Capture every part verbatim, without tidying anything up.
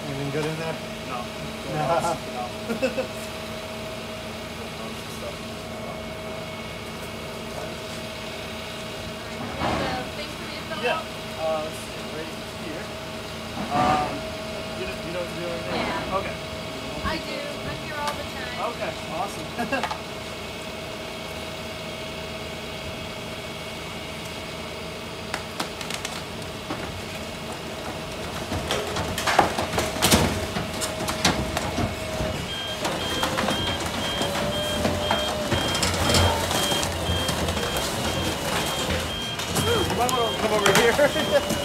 Anything good in there? No. No. no. Yeah. Uh, let's see. Right here. Um, you know, you know what to do everything? Yeah. Okay. I do. I'm here all the time. Okay. Awesome. You might want to come over here.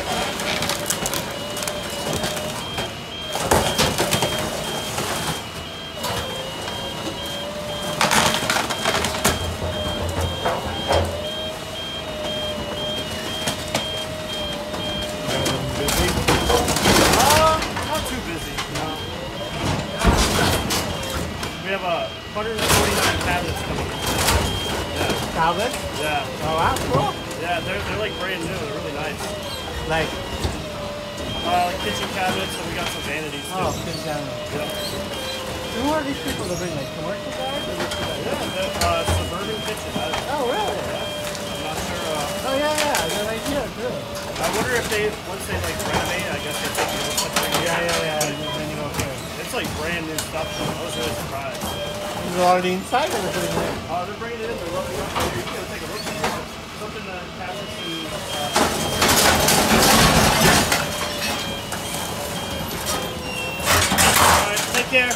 Busy? Um, not too busy. No. We have a one hundred forty-nine cabinets coming in. Yeah. Tablet? Yeah. Oh, wow, cool. Yeah, they're, they're like brand new. They're really nice. Like, Uh, like kitchen cabinets, and we got some vanities too. oh, good down. Yeah. So who are these people that bring, like, commercial guys? Or just guys? Yeah, the, uh, suburban kitchen. I, Oh, really? yeah. I'm not sure. Uh, Oh, yeah, yeah. They're like, yeah, good. I wonder if they, once they like renovate, I guess they take the old stuff. Yeah, yeah, yeah. And then you go here. It's like brand new stuff. So I was really surprised. This is already inside or they're putting it in? Uh, they're bringing it in. They're loading up. You can take a look at it. Something the cabinets and. Uh, all right, take care.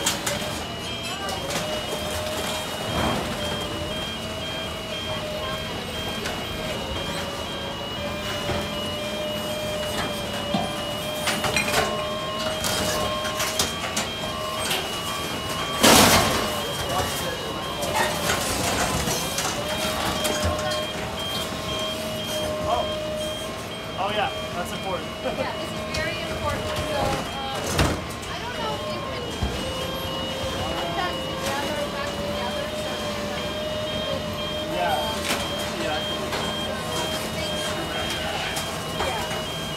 Oh yeah, that's important. Yeah, this is very important. So, um, I don't know if you can put that together, back together, so that like, Yeah. Yeah. I can- yeah.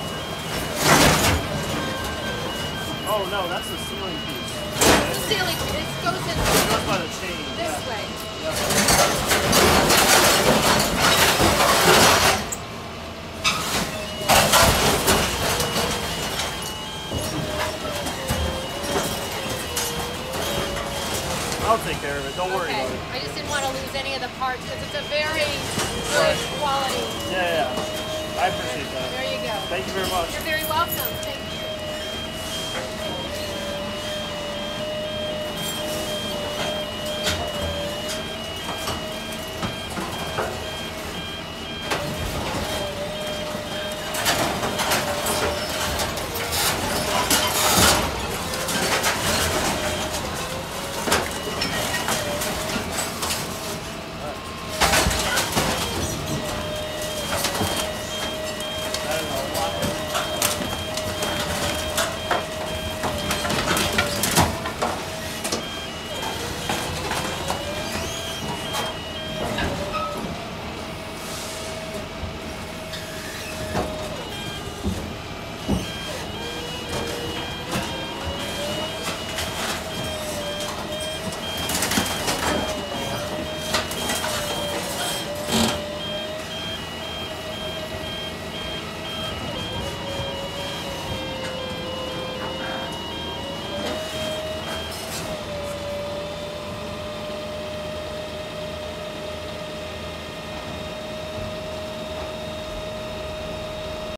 Oh no, that's the ceiling piece. Ceiling, it goes in It goes by the chain. this yeah. way. Yeah. I'll take care of it. Don't worry Okay. about it. I just didn't want to lose any of the parts because it's a very good quality. Yeah, yeah. I appreciate that. There you go. Thank you very much. You're very welcome. Thank you.